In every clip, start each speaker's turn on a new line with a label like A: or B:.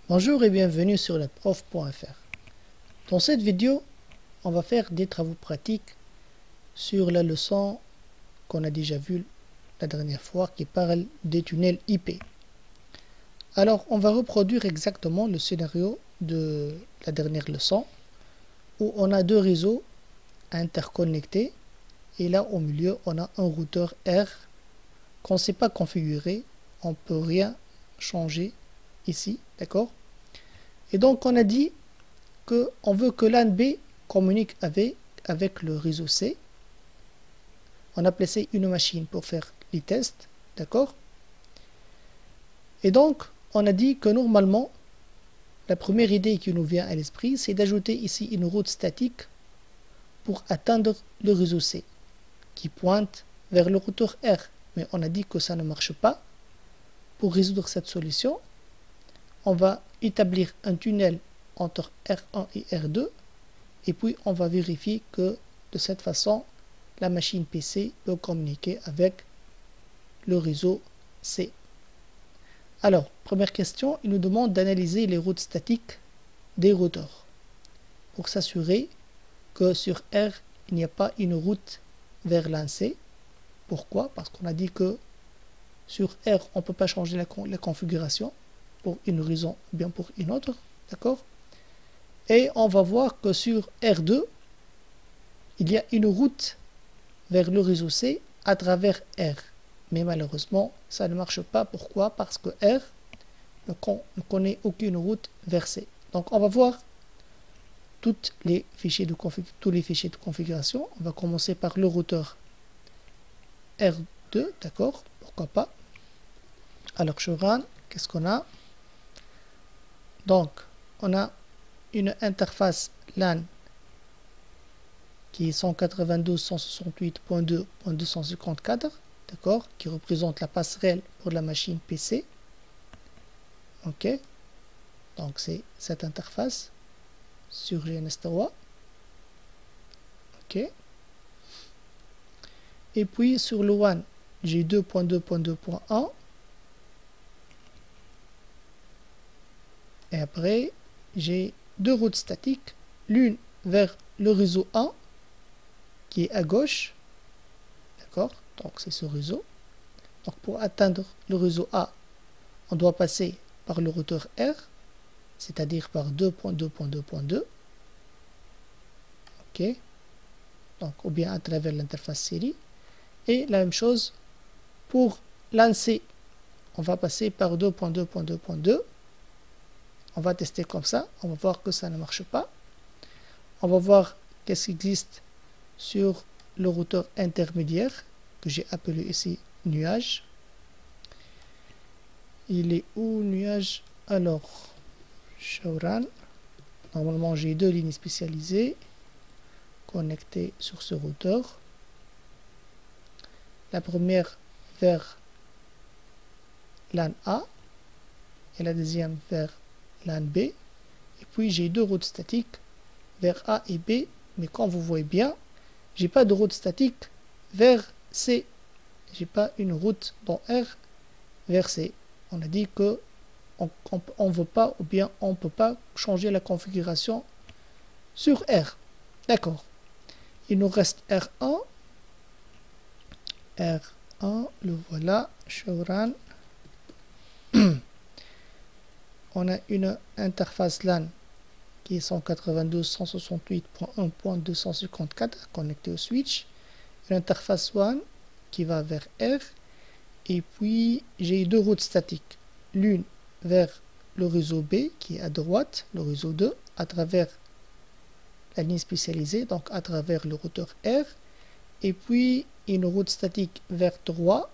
A: Bonjour et bienvenue sur leprof.fr. Dans cette vidéo, on va faire des travaux pratiques sur la leçon qu'on a déjà vue la dernière fois qui parle des tunnels IP. Alors, on va reproduire exactement le scénario de la dernière leçon où on a deux réseaux interconnectés et là au milieu on a un routeur R qu'on ne sait pas configurer, on ne peut rien changer ici, d'accord? Et donc on a dit qu'on veut que LAN B communique avec le réseau C. On a placé une machine pour faire les tests, d'accord? Et donc on a dit que normalement la première idée qui nous vient à l'esprit, c'est d'ajouter ici une route statique pour atteindre le réseau C qui pointe vers le routeur R. Mais on a dit que ça ne marche pas. Pour résoudre cette solution, on va établir un tunnel entre R1 et R2 et puis on va vérifier que de cette façon la machine PC peut communiquer avec le réseau C. Alors, première question, il nous demande d'analyser les routes statiques des routeurs pour s'assurer que sur R, il n'y a pas une route vers LAN C. Pourquoi? Parce qu'on a dit que sur R, on ne peut pas changer la configuration pour une raison ou bien pour une autre. D'accord? Et on va voir que sur R2, il y a une route vers le réseau C à travers R. Mais malheureusement, ça ne marche pas. Pourquoi? Parce que R ne connaît aucune route vers C. Donc on va voir tous les fichiers de configuration. On va commencer par le routeur R2, d'accord? Pourquoi pas? Alors, Shoran, qu'est-ce qu'on a? Donc, on a une interface LAN qui est 192.168.2.254, d'accord, qui représente la passerelle pour la machine PC. Ok, donc c'est cette interface sur GNS3. Ok, et puis sur le WAN, j'ai 2.2.2.1. Et après, j'ai deux routes statiques, l'une vers le réseau 1 qui est à gauche, d'accord, donc c'est ce réseau. Donc pour atteindre le réseau A, on doit passer par le routeur R, c'est-à-dire par 2.2.2.2, ok, donc ou bien à travers l'interface série. Et la même chose pour LAN C, on va passer par 2.2.2.2. On va tester comme ça, on va voir que ça ne marche pas. On va voir qu'est-ce qui existe sur le routeur intermédiaire que j'ai appelé ici nuage. Il est où nuage? Alors, Shauran. Normalement, j'ai deux lignes spécialisées connectées sur ce routeur. La première vers LAN A et la deuxième vers LAN B. Et puis j'ai deux routes statiques vers A et B, mais comme vous voyez bien, j'ai pas de route statique vers C. J'ai pas une route dans R vers C. On a dit que on veut pas ou bien on peut pas changer la configuration sur R. D'accord. Il nous reste R1. R1, le voilà. Shauran. On a une interface LAN qui est 192.168.1.254 connectée au switch. Une interface WAN qui va vers R. Et puis, j'ai deux routes statiques. L'une vers le réseau B qui est à droite, le réseau 2, à travers la ligne spécialisée, donc à travers le routeur R. Et puis, une route statique vers 3,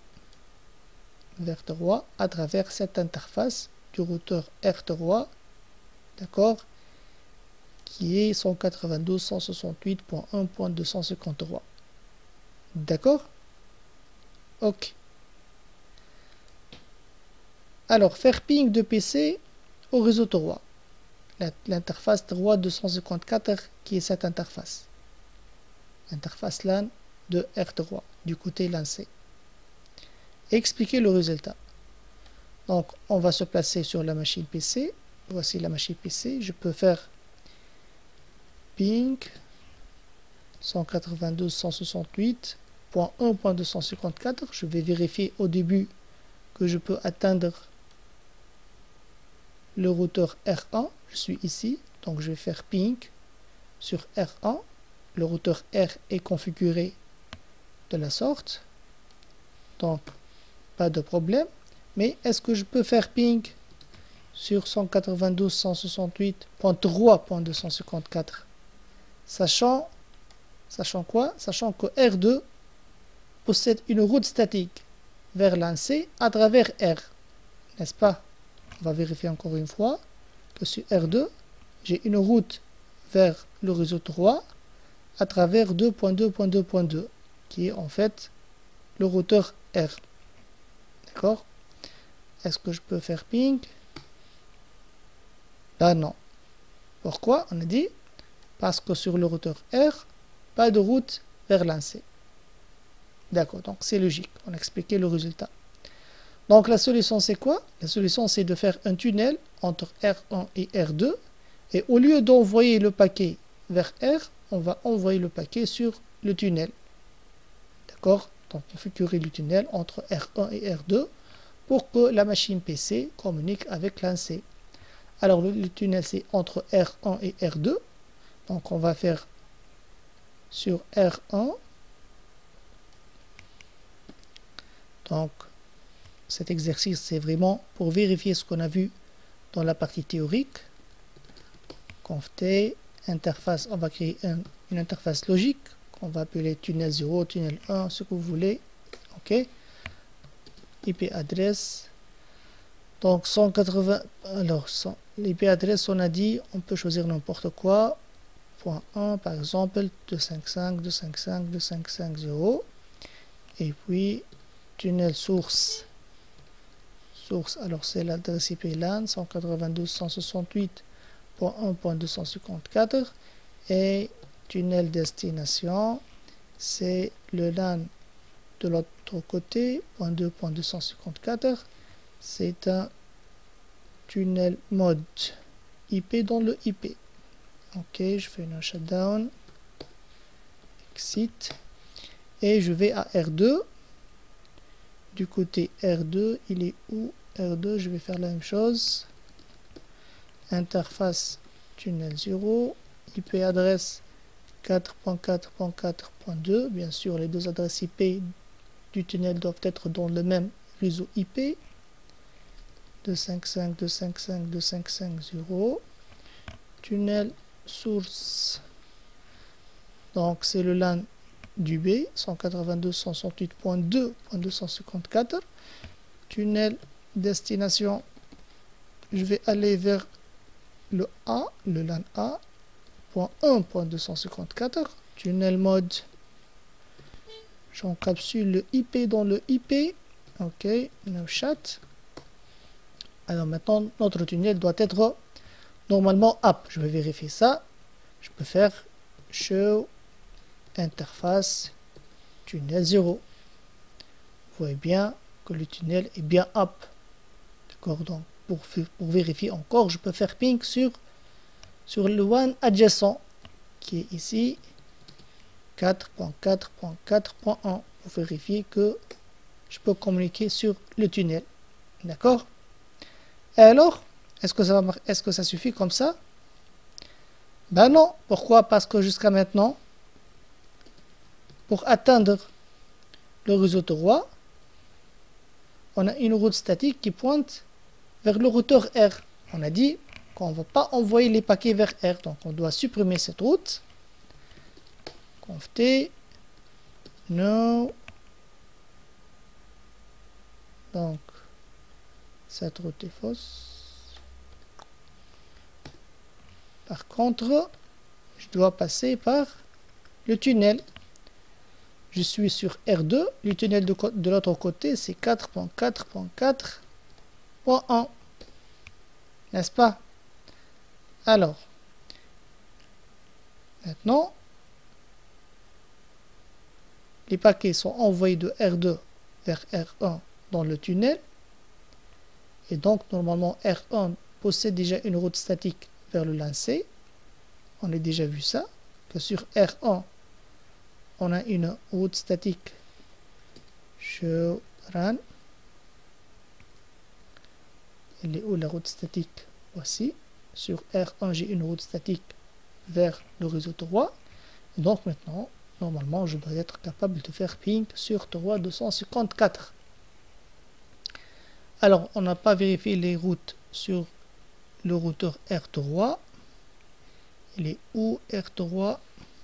A: à travers cette interface du routeur R3, d'accord, qui est 192.168.1.253. D'accord? Ok. Alors, faire ping de PC au réseau 3. L'interface 3.254 qui est cette interface. Interface LAN de R3 du côté LAN C. Et expliquer le résultat. Donc, on va se placer sur la machine PC voici la machine PC, je peux faire ping 192.168.1.254. Je vais vérifier au début que je peux atteindre le routeur R1. Je suis ici, donc je vais faire ping sur R1. Le routeur R est configuré de la sorte, donc pas de problème. Mais est-ce que je peux faire ping sur 192.168.3.254, sachant quoi? Sachant que R2 possède une route statique vers l'ANSI à travers R, n'est-ce pas? On va vérifier encore une fois que sur R2, j'ai une route vers le réseau 3 à travers 2.2.2.2, qui est en fait le routeur R. D'accord? Est-ce que je peux faire ping? Là, non. Pourquoi? On a dit parce que sur le routeur R, pas de route vers l'ANSI. D'accord, donc c'est logique. On a expliqué le résultat. Donc la solution, c'est quoi? La solution, c'est de faire un tunnel entre R1 et R2. Et au lieu d'envoyer le paquet vers R, on va envoyer le paquet sur le tunnel. D'accord? Donc configurer le tunnel entre R1 et R2 pour que la machine PC communique avec l'ANSI. Alors le tunnel, c'est entre R1 et R2. Donc on va faire sur R1. Donc cet exercice, c'est vraiment pour vérifier ce qu'on a vu dans la partie théorique. Conft interface, on va créer une interface logique qu'on va appeler tunnel 0, tunnel 1, ce que vous voulez. OK. IP adresse. Donc 180, alors l'IP adresse, on a dit, on peut choisir n'importe quoi. Point 1 par exemple, 255.255.255.0. Et puis tunnel source. Alors c'est l'adresse IP LAN 192.168.1.254. Et tunnel destination, c'est le LAN de l'autre côté, .2.254. C'est un tunnel mode IP dans le IP. Ok, je fais une shutdown, exit, et je vais à R2. Du côté R2, il est où? R2, je vais faire la même chose. Interface tunnel 0, IP adresse 4.4.4.2. Bien sûr, les deux adresses IP du tunnel doivent être dans le même réseau IP. 255.255.255.0. Tunnel source. Donc, c'est le LAN du B, 192.168.2.254. Tunnel destination, je vais aller vers le A, le LAN A, .1.254. Tunnel mode, j'encapsule le IP dans le IP. Ok, no chat. Alors maintenant, notre tunnel doit être normalement up. Je vais vérifier ça. Je peux faire show interface tunnel 0. Vous voyez bien que le tunnel est bien up. D'accord, donc pour vérifier encore, je peux faire ping sur le WAN adjacent qui est ici 4.4.4.1 pour vérifier que je peux communiquer sur le tunnel. D'accord? Et alors, est-ce que ça suffit comme ça? Ben non. Pourquoi? Parce que jusqu'à maintenant, pour atteindre le réseau 3, on a une route statique qui pointe vers le routeur R. On a dit qu'on ne va pas envoyer les paquets vers R, donc on doit supprimer cette route. Conft no. Donc cette route est fausse. Par contre, je dois passer par le tunnel. Je suis sur R2. Le tunnel de l'autre côté, c'est 4.4.4.1. N'est-ce pas? Alors, maintenant, les paquets sont envoyés de R2 vers R1 dans le tunnel. Et donc, normalement, R1 possède déjà une route statique vers le LAN C. On a déjà vu ça, que sur R1, on a une route statique show run. Elle est où la route statique? Voici. Sur R1, j'ai une route statique vers le réseau 3. Donc maintenant, normalement, je dois être capable de faire ping sur 3254. Alors, on n'a pas vérifié les routes sur le routeur R3. Il est où R3?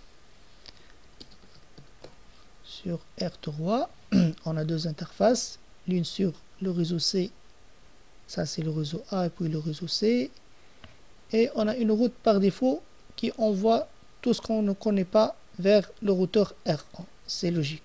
A: Sur R3, on a deux interfaces. L'une sur le réseau C. Ça, c'est le réseau A et puis le réseau C. Et on a une route par défaut qui envoie tout ce qu'on ne connaît pas vers le routeur R1. C'est logique.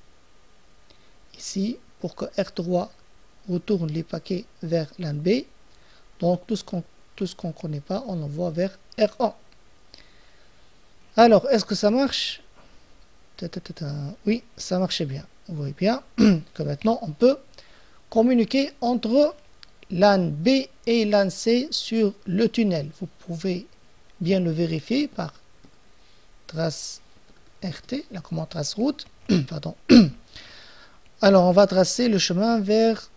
A: Ici, pour que R3 retourne les paquets vers LAN B, donc tout ce qu'on ne connaît pas, on envoie vers R1. Alors, est-ce que ça marche? Oui, ça marchait bien. Vous voyez bien que maintenant, on peut communiquer entre LAN B et LAN C sur le tunnel. Vous pouvez bien le vérifier par trace RT, la commande trace route. Pardon. Alors, on va tracer le chemin vers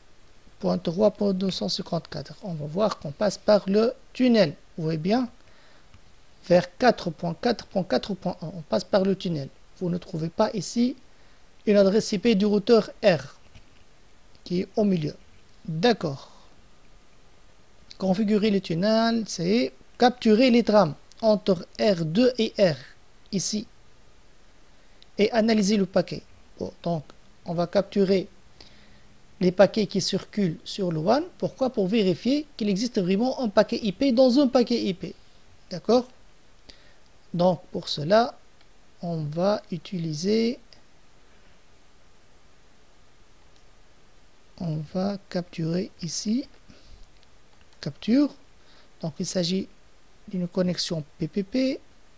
A: .3.254. On va voir qu'on passe par le tunnel. Vous voyez bien, vers 4.4.4.1. On passe par le tunnel. Vous ne trouvez pas ici une adresse IP du routeur R qui est au milieu. D'accord. Configurer le tunnel, c'est capturer les trames entre R2 et R, ici, et analyser le paquet. Bon, donc, on va capturer les paquets qui circulent sur le WAN. Pourquoi? Pour vérifier qu'il existe vraiment un paquet IP dans un paquet IP. D'accord? Donc, pour cela, on va utiliser... On va capturer ici. Capture. Donc, il s'agit d'une connexion PPP.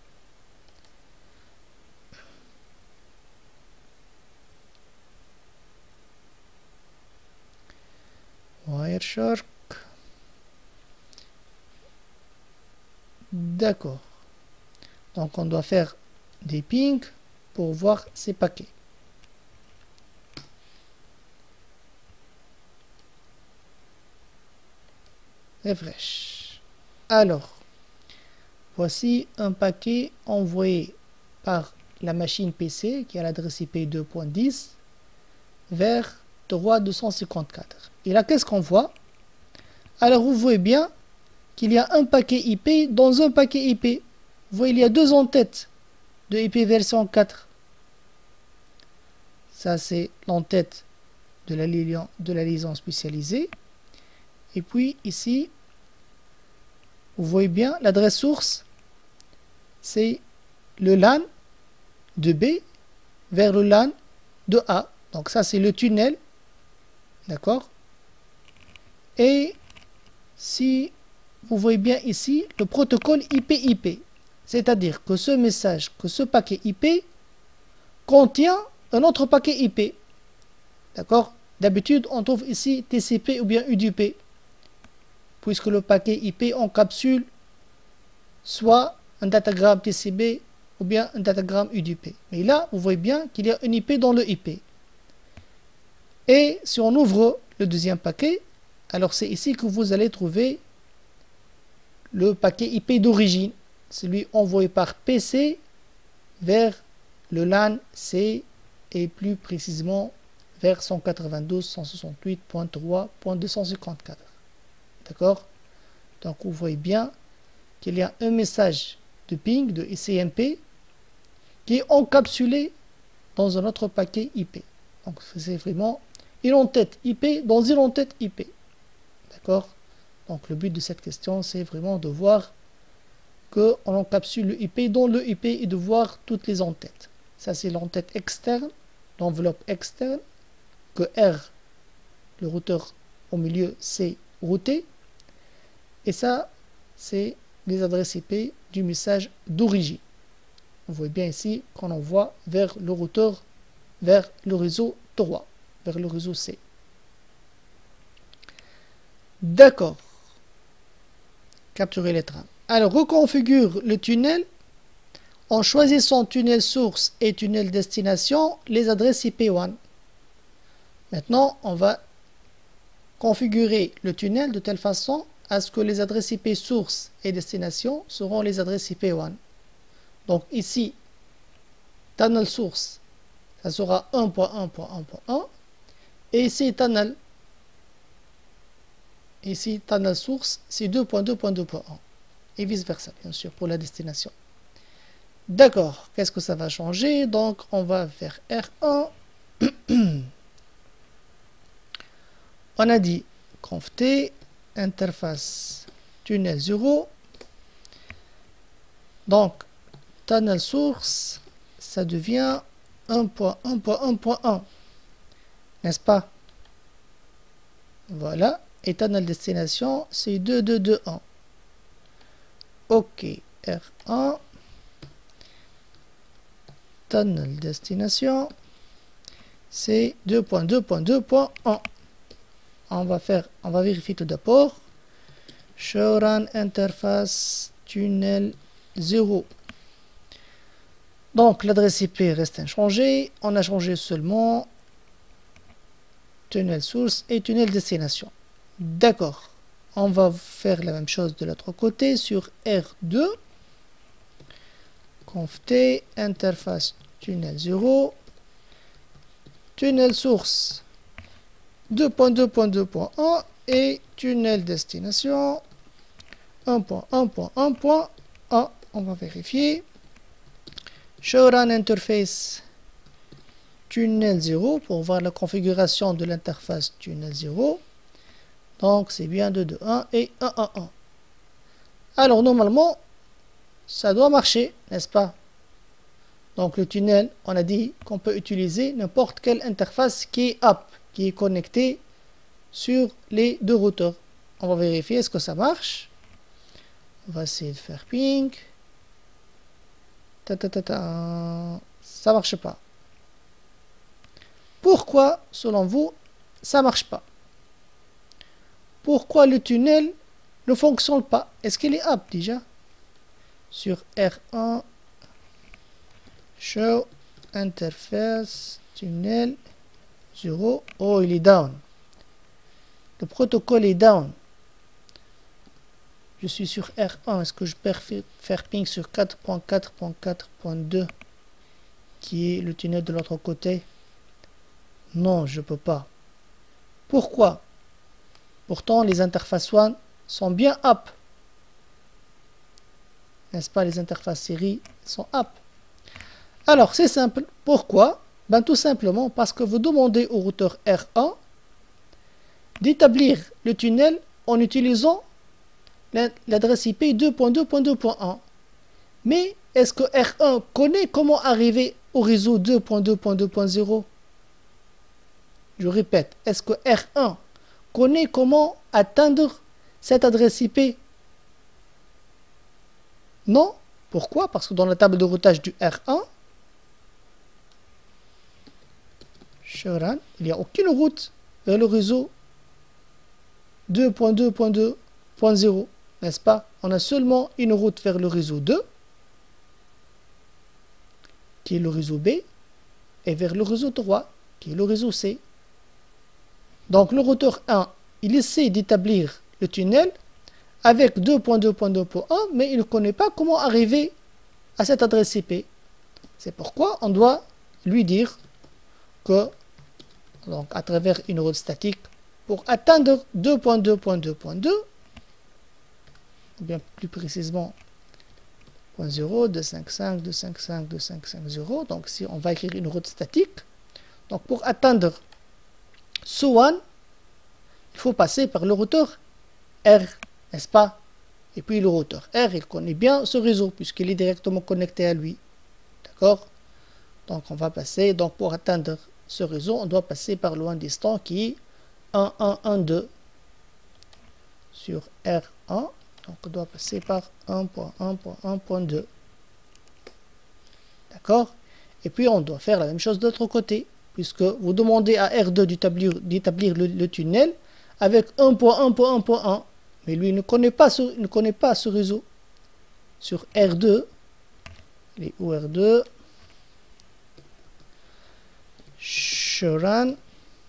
A: Wireshark. D'accord. Donc, on doit faire des pings pour voir ces paquets. Refresh. Alors, voici un paquet envoyé par la machine PC qui a l'adresse IP 2.10 vers 3.254. Et là, qu'est-ce qu'on voit? Alors, vous voyez bien qu'il y a un paquet IP dans un paquet IP. Vous voyez, il y a deux en-têtes de IP version 4. Ça, c'est l'en-tête de la liaison spécialisée. Et puis, ici, vous voyez bien, l'adresse source, c'est le LAN de B vers le LAN de A. Donc, ça, c'est le tunnel. D'accord? Et si vous voyez bien ici, le protocole IP-IP. C'est-à-dire que ce message, que ce paquet IP contient un autre paquet IP. D'accord? D'habitude, on trouve ici TCP ou bien UDP. Puisque le paquet IP encapsule soit un datagramme TCP ou bien un datagramme UDP. Mais là, vous voyez bien qu'il y a une IP dans le IP. Et si on ouvre le deuxième paquet, alors c'est ici que vous allez trouver le paquet IP d'origine, celui envoyé par PC vers le LAN C et plus précisément vers 192.168.3.254. D'accord? Donc vous voyez bien qu'il y a un message de ping de ICMP qui est encapsulé dans un autre paquet IP. Donc c'est vraiment une en-tête IP dans une en-tête IP. D'accord? Donc le but de cette question, c'est vraiment de voir qu'on encapsule le IP dans le IP et de voir toutes les en-têtes. Ça, c'est l'en-tête externe, l'enveloppe externe, que R, le routeur au milieu, c'est routé. Et ça, c'est les adresses IP du message d'origine. Vous voyez bien ici qu'on envoie vers le routeur, vers le réseau 3, vers le réseau C. D'accord. capturer les trames. Alors, reconfigure le tunnel en choisissant tunnel source et tunnel destination, les adresses IP1. Maintenant, on va configurer le tunnel de telle façon à ce que les adresses IP source et destination seront les adresses IP1. Donc ici, tunnel source, ça sera 1.1.1.1. Et ici, tunnel source, c'est 2.2.2.1. Et vice versa, bien sûr, pour la destination. D'accord, qu'est-ce que ça va changer? Donc, on va faire R1. On a dit conft interface tunnel 0. Donc, tunnel source, ça devient 1.1.1.1. N'est-ce pas? Voilà. Et tunnel destination, c'est 2.2.2.1. OK, R1. Tunnel destination, c'est 2.2.2.1. On va vérifier tout d'abord. Show run interface tunnel 0. Donc l'adresse IP reste inchangée. On a changé seulement tunnel source et tunnel destination. D'accord. On va faire la même chose de l'autre côté sur R2. Conft interface tunnel 0. Tunnel source 2.2.2.1 et tunnel destination 1.1.1.1. On va vérifier. Show run interface tunnel 0 pour voir la configuration de l'interface tunnel 0. Donc c'est bien 2.2.1 et 1.1.1. Alors normalement, ça doit marcher, n'est-ce pas? Donc le tunnel, on a dit qu'on peut utiliser n'importe quelle interface qui est app, qui est connectée sur les deux routeurs. On va vérifier est-ce que ça marche. On va essayer de faire ping. Ça marche pas. Pourquoi, selon vous, ça marche pas? Pourquoi le tunnel ne fonctionne pas? Est-ce qu'il est app déjà? Sur R1, show interface tunnel 0. Oh, il est down. Le protocole est down. Je suis sur R1. Est-ce que je peux faire ping sur 4.4.4.2 qui est le tunnel de l'autre côté? Non, je ne peux pas. Pourquoi? Pourtant, les interfaces WAN sont bien app. N'est-ce pas? Les interfaces série sont app. Alors, c'est simple. Pourquoi? Ben, tout simplement parce que vous demandez au routeur R1 d'établir le tunnel en utilisant l'adresse IP 2.2.2.1. Mais est-ce que R1 connaît comment arriver au réseau 2.2.2.0? Je répète, est-ce que R1 connaît comment atteindre cette adresse IP? Non. Pourquoi? Parce que dans la table de routage du R1, il n'y a aucune route vers le réseau 2.2.2.0, n'est-ce pas? On a seulement une route vers le réseau 2, qui est le réseau B, et vers le réseau 3, qui est le réseau C. Donc le routeur 1, il essaie d'établir le tunnel avec 2.2.2.1, mais il ne connaît pas comment arriver à cette adresse IP. C'est pourquoi on doit lui dire que, donc à travers une route statique, pour atteindre 2.2.2.2, ou bien plus précisément 0, 255, 255, 255, donc si on va écrire une route statique, donc pour atteindre ce WAN, il faut passer par le routeur R, n'est-ce pas? Et puis le routeur R, il connaît bien ce réseau, puisqu'il est directement connecté à lui. D'accord? Donc on va passer, donc pour atteindre ce réseau, on doit passer par le WAN distant qui est 1112 sur R1. Donc on doit passer par 1.1.1.2. D'accord? Et puis on doit faire la même chose de l'autre côté, puisque vous demandez à R2 d'établir le tunnel avec 1.1.1.1. mais lui il ne connaît pas ce réseau. Sur R2, les OR2, Sheran,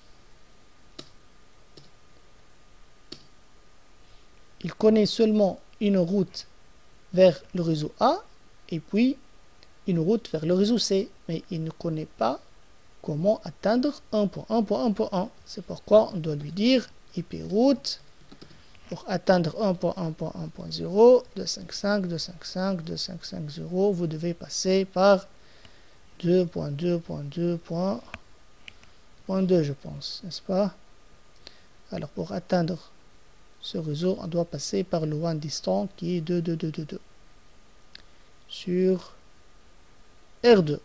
A: il connaît seulement une route vers le réseau A et puis une route vers le réseau C, mais il ne connaît pas comment atteindre 1.1.1.1. C'est pourquoi on doit lui dire IP route pour atteindre 1.1.1.0, 255, 255, 2550, vous devez passer par 2.2.2.2, je pense, n'est-ce pas? Alors pour atteindre ce réseau, on doit passer par le one distant qui est 2.2.2.2 sur R2.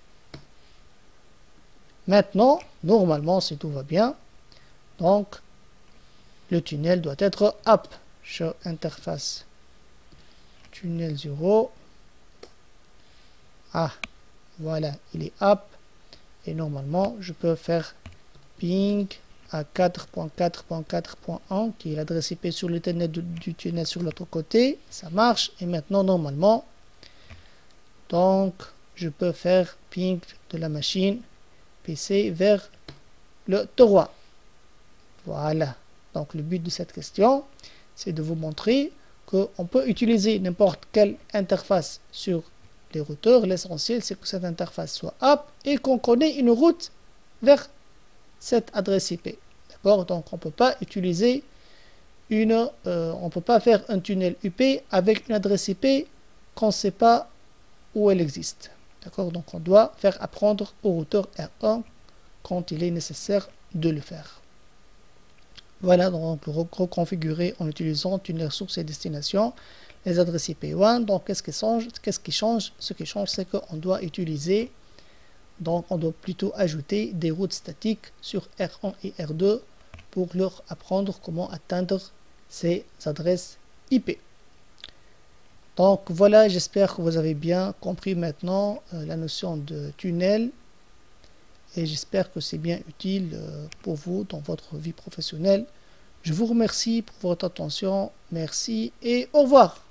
A: Maintenant, normalement, si tout va bien, donc le tunnel doit être up. Show interface tunnel 0. Ah, voilà, il est up. Et normalement, je peux faire ping à 4.4.4.1 qui est l'adresse IP sur l'Ethernet du tunnel sur l'autre côté. Ça marche. Et maintenant, normalement, donc, je peux faire ping de la machine PC vers le T3. Voilà. Donc, le but de cette question, c'est de vous montrer qu'on peut utiliser n'importe quelle interface sur les routeurs. L'essentiel, c'est que cette interface soit up et qu'on connaît une route vers cette adresse IP. D'accord? Donc, on ne peut pas utiliser on peut pas faire un tunnel IP avec une adresse IP qu'on ne sait pas où elle existe. D'accord? Donc, on doit faire apprendre au routeur R1 quand il est nécessaire de le faire. Voilà, donc reconfigurer en utilisant tunnel source et destination les adresses IP1. Donc, qu'est-ce qui change? Ce qui change, c'est qu'on doit utiliser, donc on doit plutôt ajouter des routes statiques sur R1 et R2 pour leur apprendre comment atteindre ces adresses IP. Donc voilà, j'espère que vous avez bien compris maintenant la notion de tunnel et j'espère que c'est bien utile pour vous dans votre vie professionnelle. Je vous remercie pour votre attention, merci et au revoir.